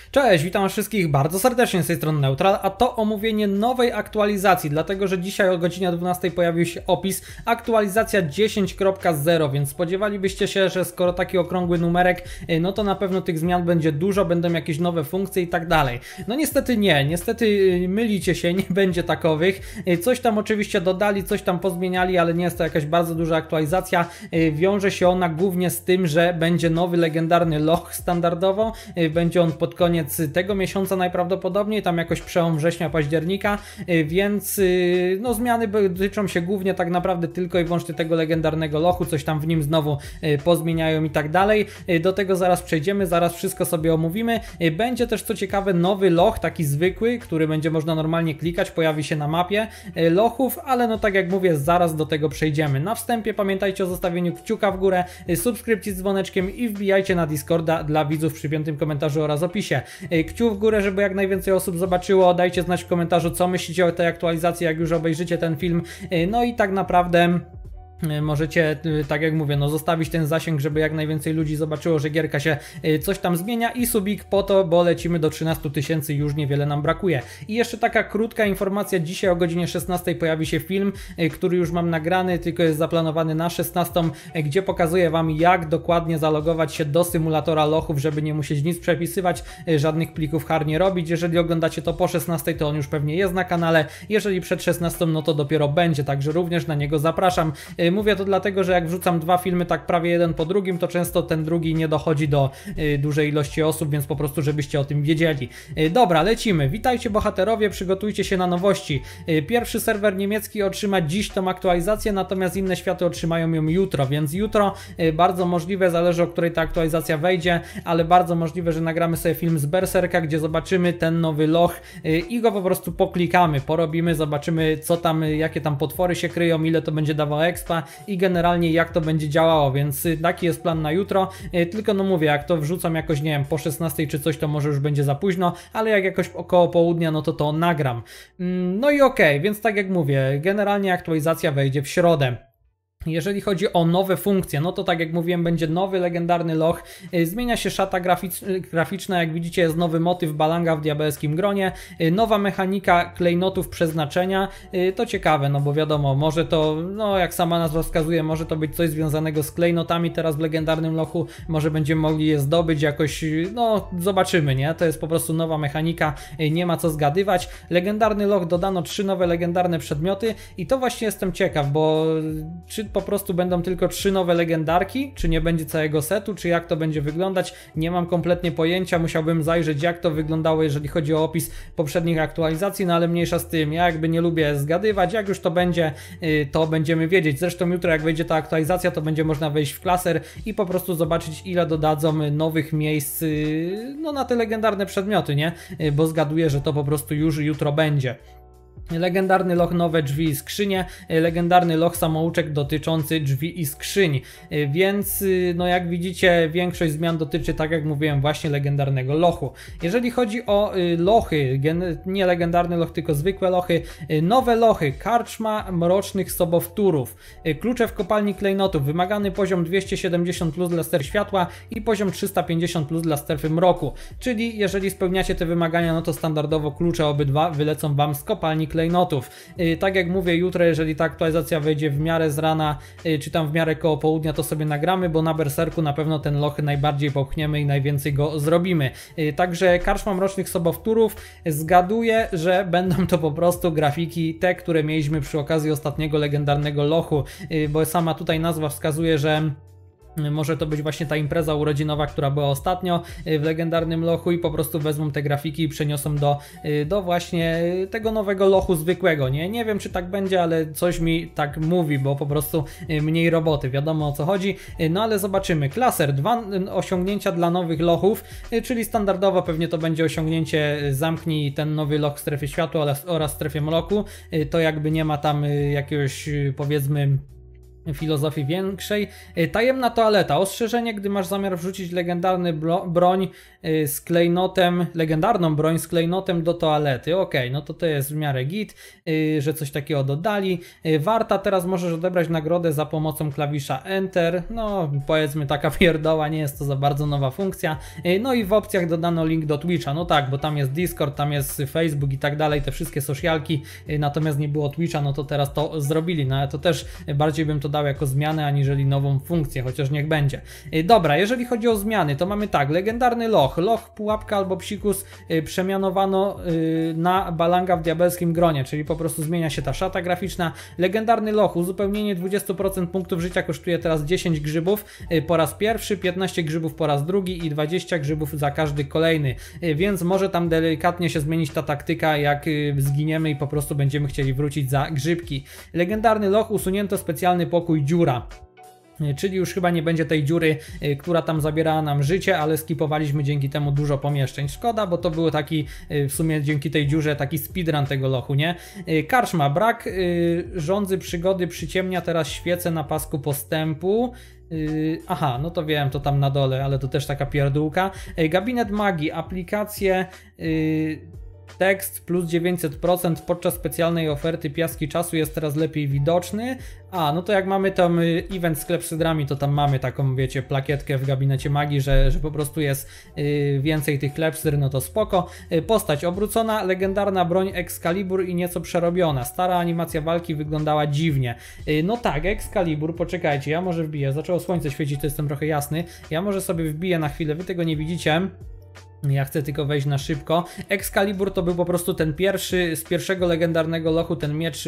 Cześć, witam wszystkich bardzo serdecznie z tej strony Neutral, a to omówienie nowej aktualizacji, dlatego że dzisiaj o godzinie 12 pojawił się opis aktualizacja 10.0, więc spodziewalibyście się, że skoro taki okrągły numerek, no to na pewno tych zmian będzie dużo, będą jakieś nowe funkcje i tak dalej. No niestety nie, niestety mylicie się, nie będzie takowych. Coś tam oczywiście dodali, coś tam pozmieniali, ale nie jest to jakaś bardzo duża aktualizacja. Wiąże się ona głównie z tym, że będzie nowy legendarny loch standardowo, będzie on pod koniec tego miesiąca najprawdopodobniej, tam jakoś przełom września, października, więc no zmiany dotyczą się głównie tak naprawdę tylko i wyłącznie tego legendarnego lochu, coś tam w nim znowu pozmieniają i tak dalej. Do tego zaraz przejdziemy, zaraz wszystko sobie omówimy. Będzie też co ciekawe nowy loch, taki zwykły, który będzie można normalnie klikać, pojawi się na mapie lochów, ale no tak jak mówię, zaraz do tego przejdziemy. Na wstępie pamiętajcie o zostawieniu kciuka w górę, subskrypcji z dzwoneczkiem i wbijajcie na Discorda dla widzów przy 5. komentarzu oraz opisie. Kciuk w górę, żeby jak najwięcej osób zobaczyło, dajcie znać w komentarzu, co myślicie o tej aktualizacji, jak już obejrzycie ten film, no i tak naprawdę możecie, tak jak mówię, no zostawić ten zasięg, żeby jak najwięcej ludzi zobaczyło, że gierka się coś tam zmienia i subik po to, bo lecimy do 13 000, już niewiele nam brakuje. I jeszcze taka krótka informacja, dzisiaj o godzinie 16 pojawi się film, który już mam nagrany, tylko jest zaplanowany na 16, gdzie pokazuję wam, jak dokładnie zalogować się do symulatora lochów, żeby nie musieć nic przepisywać, żadnych plików har nie robić. Jeżeli oglądacie to po 16, to on już pewnie jest na kanale, jeżeli przed 16, no to dopiero będzie, także również na niego zapraszam. Mówię to dlatego, że jak wrzucam dwa filmy tak prawie jeden po drugim, to często ten drugi nie dochodzi do dużej ilości osób, więc po prostu żebyście o tym wiedzieli. Dobra, lecimy. Witajcie bohaterowie, przygotujcie się na nowości. Pierwszy serwer niemiecki otrzyma dziś tą aktualizację, natomiast inne światy otrzymają ją jutro, więc jutro bardzo możliwe, zależy o której ta aktualizacja wejdzie, ale bardzo możliwe, że nagramy sobie film z Berserka, gdzie zobaczymy ten nowy loch i go po prostu poklikamy, porobimy, zobaczymy co tam, jakie tam potwory się kryją, ile to będzie dawało expa i generalnie jak to będzie działało, więc taki jest plan na jutro, tylko no mówię, jak to wrzucam jakoś, nie wiem, po 16 czy coś, to może już będzie za późno, ale jak jakoś około południa, no to nagram. No i okej, więc tak jak mówię, generalnie aktualizacja wejdzie w środę. Jeżeli chodzi o nowe funkcje, no to tak jak mówiłem, będzie nowy legendarny loch, zmienia się szata graficzna, jak widzicie jest nowy motyw balanga w diabelskim gronie, nowa mechanika klejnotów przeznaczenia, to ciekawe, no bo wiadomo, może to, no jak sama nazwa wskazuje, może to być coś związanego z klejnotami teraz w legendarnym lochu, może będziemy mogli je zdobyć jakoś, no zobaczymy, nie? To jest po prostu nowa mechanika, nie ma co zgadywać. Legendarny loch dodano 3 nowe legendarne przedmioty i to właśnie jestem ciekaw, bo czy po prostu będą tylko 3 nowe legendarki, czy nie będzie całego setu, czy jak to będzie wyglądać, nie mam kompletnie pojęcia, musiałbym zajrzeć jak to wyglądało, jeżeli chodzi o opis poprzednich aktualizacji, no ale mniejsza z tym, ja jakby nie lubię zgadywać, jak już to będzie, to będziemy wiedzieć. Zresztą jutro jak wejdzie ta aktualizacja, to będzie można wejść w klaser i po prostu zobaczyć, ile dodadzą nowych miejsc, no na te legendarne przedmioty, nie? Bo zgaduję, że to po prostu już jutro będzie. Legendarny loch nowe drzwi i skrzynie, legendarny loch samouczek dotyczący drzwi i skrzyń, więc no jak widzicie większość zmian dotyczy, tak jak mówiłem, właśnie legendarnego lochu. Jeżeli chodzi o lochy, nie legendarny loch, tylko zwykłe lochy, nowe lochy, karczma mrocznych sobowtórów, klucze w kopalni klejnotów, wymagany poziom 270+ dla strefy światła i poziom 350+ dla strefy mroku, czyli jeżeli spełniacie te wymagania, no to standardowo klucze obydwa wylecą wam z kopalni klejnotów. Tak jak mówię, jutro, jeżeli ta aktualizacja wejdzie w miarę z rana, czy tam w miarę koło południa, to sobie nagramy, bo na Berserku na pewno ten loch najbardziej popchniemy i najwięcej go zrobimy. Także karczma mrocznych sobowtórów, zgaduję, że będą to po prostu grafiki te, które mieliśmy przy okazji ostatniego legendarnego lochu, bo sama tutaj nazwa wskazuje, że może to być właśnie ta impreza urodzinowa, która była ostatnio w legendarnym lochu i po prostu wezmą te grafiki i przeniosą do właśnie tego nowego lochu zwykłego, nie? Nie wiem, czy tak będzie, ale coś mi tak mówi, bo po prostu mniej roboty, wiadomo o co chodzi, no ale zobaczymy. Klaser, 2 osiągnięcia dla nowych lochów, czyli standardowo pewnie to będzie osiągnięcie zamknij ten nowy loch strefy światła oraz strefie mroku, to jakby nie ma tam jakiegoś, powiedzmy, filozofii większej. Tajemna toaleta. Ostrzeżenie, gdy masz zamiar wrzucić legendarny broń z klejnotem, legendarną broń z klejnotem do toalety. Ok, no to jest w miarę git, że coś takiego dodali. Warta, teraz możesz odebrać nagrodę za pomocą klawisza Enter. No powiedzmy taka pierdoła, nie jest to za bardzo nowa funkcja. No i w opcjach dodano link do Twitcha. No tak, bo tam jest Discord, tam jest Facebook i tak dalej, te wszystkie socialki, natomiast nie było Twitcha, no to teraz to zrobili. No ale to też bardziej bym to dał jako zmianę, aniżeli nową funkcję, chociaż niech będzie. Dobra, jeżeli chodzi o zmiany, to mamy tak, legendarny loch, pułapka albo psikus przemianowano na balanga w diabelskim gronie, czyli po prostu zmienia się ta szata graficzna. Legendarny loch, uzupełnienie 20% punktów życia kosztuje teraz 10 grzybów po raz pierwszy, 15 grzybów po raz drugi i 20 grzybów za każdy kolejny, więc może tam delikatnie się zmienić ta taktyka, jak zginiemy i po prostu będziemy chcieli wrócić za grzybki. Legendarny loch, usunięto specjalny pokój dziura. Czyli już chyba nie będzie tej dziury, która tam zabierała nam życie, ale skipowaliśmy dzięki temu dużo pomieszczeń. Szkoda, bo to był taki w sumie dzięki tej dziurze taki speedrun tego lochu, nie? Karczma, brak żądzy przygody przyciemnia teraz świecę na pasku postępu. Aha, no to wiem, to tam na dole, ale to też taka pierdółka. Gabinet magii, aplikacje... Tekst plus 900% podczas specjalnej oferty Piaski Czasu jest teraz lepiej widoczny. A, no to jak mamy tam event z klepsydrami, to tam mamy taką, wiecie, plakietkę w gabinecie magii, że po prostu jest więcej tych klepsydr, no to spoko. Postać obrócona, legendarna broń Excalibur i nieco przerobiona. Stara animacja walki wyglądała dziwnie. No tak, Excalibur, poczekajcie, ja może wbiję, zaczęło słońce świecić, to jestem trochę jasny. Ja może sobie wbiję na chwilę, wy tego nie widzicie. Ja chcę tylko wejść na szybko. Excalibur to był po prostu ten pierwszy, z pierwszego legendarnego lochu, ten miecz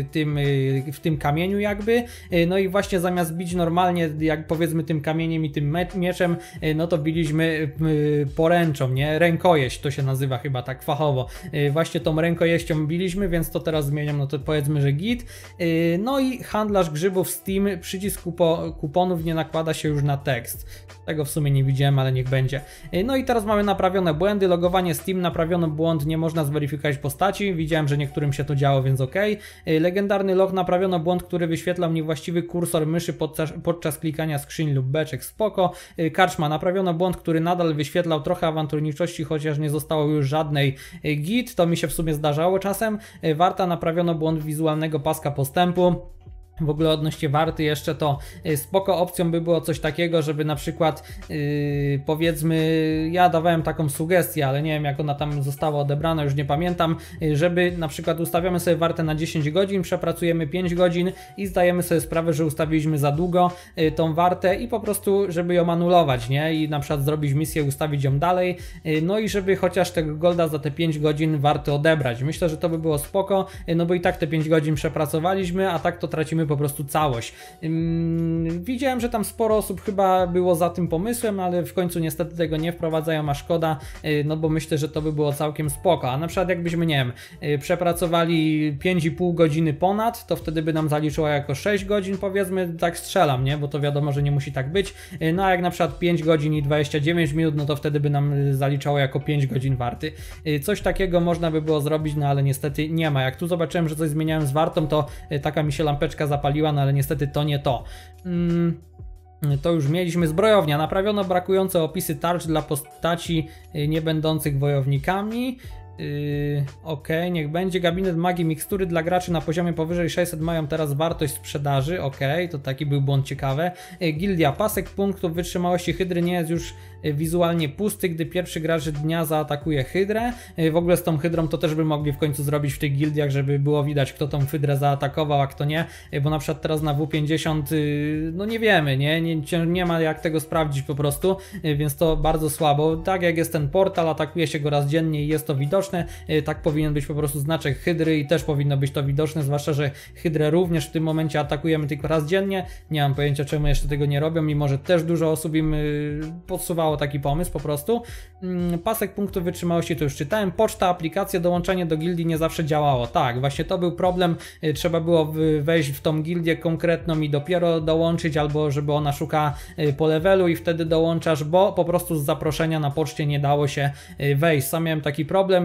w tym kamieniu jakby. No i właśnie zamiast bić normalnie, jak powiedzmy tym kamieniem i tym mieczem, no to biliśmy poręczą, nie? Rękojeść to się nazywa chyba tak fachowo. Właśnie tą rękojeścią biliśmy, więc to teraz zmieniam, no to powiedzmy, że git. No i handlarz grzybów Steam, przycisk kuponów nie nakłada się już na tekst. Tego w sumie nie widziałem, ale niech będzie. No i teraz mamy naprawione błędy, logowanie Steam, naprawiono błąd, nie można zweryfikować postaci, widziałem, że niektórym się to działo, więc ok. Legendarny log, naprawiono błąd, który wyświetlał niewłaściwy kursor myszy podczas klikania skrzyń lub beczek, spoko. Karczma, naprawiono błąd, który nadal wyświetlał trochę awanturniczości, chociaż nie zostało już żadnej git, to mi się w sumie zdarzało czasem. Warta, naprawiono błąd wizualnego paska postępu. W ogóle odnośnie warty jeszcze to spoko opcją by było coś takiego, żeby na przykład powiedzmy, ja dawałem taką sugestię, ale nie wiem jak ona tam została odebrana, już nie pamiętam, żeby na przykład ustawiamy sobie wartę na 10 godzin, przepracujemy 5 godzin i zdajemy sobie sprawę, że ustawiliśmy za długo tą wartę i po prostu żeby ją anulować, nie? I na przykład zrobić misję, ustawić ją dalej, no i żeby chociaż tego golda za te 5 godzin warto odebrać. Myślę, że to by było spoko, no bo i tak te 5 godzin przepracowaliśmy, a tak to tracimy po prostu całość. Widziałem, że tam sporo osób chyba było za tym pomysłem, ale w końcu niestety tego nie wprowadzają, a szkoda, no bo myślę, że to by było całkiem spoko. A na przykład jakbyśmy, nie wiem, przepracowali 5,5 godziny ponad, to wtedy by nam zaliczyło jako 6 godzin, powiedzmy, tak strzelam, nie? Bo to wiadomo, że nie musi tak być. No a jak na przykład 5 godzin i 29 minut, no to wtedy by nam zaliczało jako 5 godzin warty. Coś takiego można by było zrobić, no ale niestety nie ma. Jak tu zobaczyłem, że coś zmieniałem z wartą, to taka mi się lampeczka zapaliła, no ale niestety to nie to. To już mieliśmy. Zbrojownia. Naprawiono brakujące opisy tarcz dla postaci nie będących wojownikami. Ok, niech będzie. Gabinet magii, mikstury dla graczy na poziomie powyżej 600 mają teraz wartość sprzedaży. Ok, to taki był błąd ciekawy. Gildia, pasek punktów wytrzymałości hydry nie jest już wizualnie pusty, gdy pierwszy gracz dnia zaatakuje hydrę. W ogóle z tą hydrą to też by mogli w końcu zrobić w tych gildiach, żeby było widać, kto tą hydrę zaatakował, a kto nie, bo na przykład teraz na W50 no nie wiemy, nie ma jak tego sprawdzić po prostu, więc to bardzo słabo. Tak jak jest ten portal, atakuje się go raz dziennie i jest to widoczne, tak powinien być po prostu znaczek hydry i też powinno być to widoczne, zwłaszcza, że hydrę również w tym momencie atakujemy tylko raz dziennie. Nie mam pojęcia, czemu jeszcze tego nie robią, mimo że też dużo osób im podsuwało taki pomysł po prostu. Pasek punktów wytrzymałości to już czytałem. Poczta, aplikacje, dołączanie do gildii nie zawsze działało. Tak, właśnie to był problem. Trzeba było wejść w tą gildię konkretną i dopiero dołączyć, albo żeby ona szuka po levelu i wtedy dołączasz, bo po prostu z zaproszenia na poczcie nie dało się wejść. Sam miałem taki problem,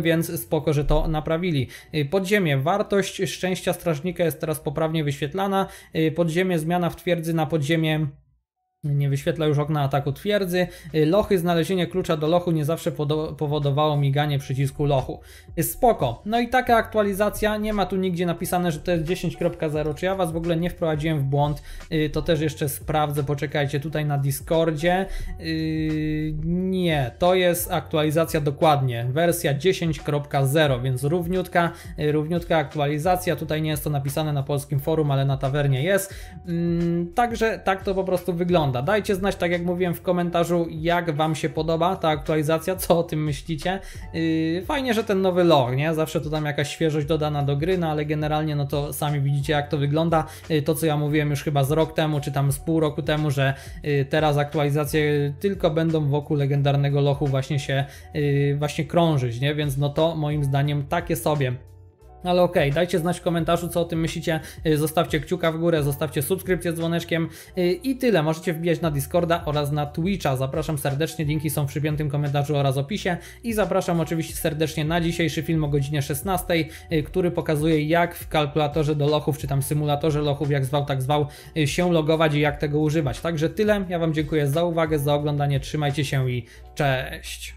więc spoko, że to naprawili. Podziemie, wartość szczęścia strażnika jest teraz poprawnie wyświetlana. Podziemie, zmiana w twierdzy na podziemie. Nie wyświetla już okna ataku twierdzy. Lochy, znalezienie klucza do lochu nie zawsze powodowało miganie przycisku lochu. Spoko. No i taka aktualizacja, nie ma tu nigdzie napisane, że to jest 10.0. Czy ja was w ogóle nie wprowadziłem w błąd? To też jeszcze sprawdzę, poczekajcie, tutaj na Discordzie. Nie, to jest aktualizacja dokładnie, wersja 10.0, więc równiutka aktualizacja. Tutaj nie jest to napisane na polskim forum, ale na tawernie jest. Także tak to po prostu wygląda. Dajcie znać, tak jak mówiłem w komentarzu, jak wam się podoba ta aktualizacja, co o tym myślicie. Fajnie, że ten nowy lore, nie? Zawsze to tam jakaś świeżość dodana do gry, no ale generalnie no to sami widzicie, jak to wygląda. To, co ja mówiłem już chyba z rok temu, czy tam z pół roku temu, że teraz aktualizacje tylko będą wokół legendarnego lochu właśnie krążyć, nie? Więc no to moim zdaniem takie sobie. Ale okej, dajcie znać w komentarzu, co o tym myślicie, zostawcie kciuka w górę, zostawcie subskrypcję z dzwoneczkiem i tyle. Możecie wbijać na Discorda oraz na Twitcha. Zapraszam serdecznie, linki są w przypiętym komentarzu oraz opisie i zapraszam oczywiście serdecznie na dzisiejszy film o godzinie 16, który pokazuje, jak w kalkulatorze do lochów, czy tam symulatorze lochów, jak zwał, tak zwał, się logować i jak tego używać. Także tyle, ja wam dziękuję za uwagę, za oglądanie, trzymajcie się i cześć!